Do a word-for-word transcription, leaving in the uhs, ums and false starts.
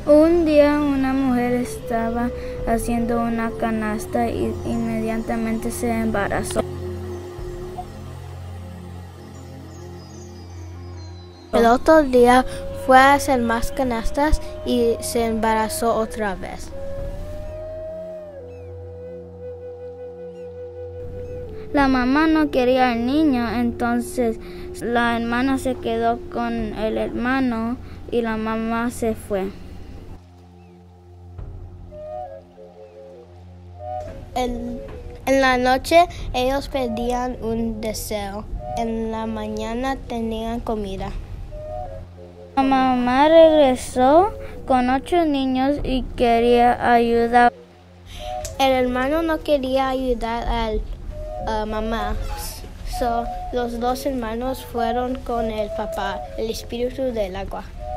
Un día una mujer estaba haciendo una canasta y inmediatamente se embarazó. El otro día fue a hacer más canastas y se embarazó otra vez. La mamá no quería al niño, entonces la hermana se quedó con el hermano y la mamá se fue. En, en la noche ellos pedían un deseo. En la mañana tenían comida. La mamá regresó con ocho niños y quería ayudar. El hermano no quería ayudar a la uh, mamá. So, los dos hermanos fueron con el papá, el espíritu del agua.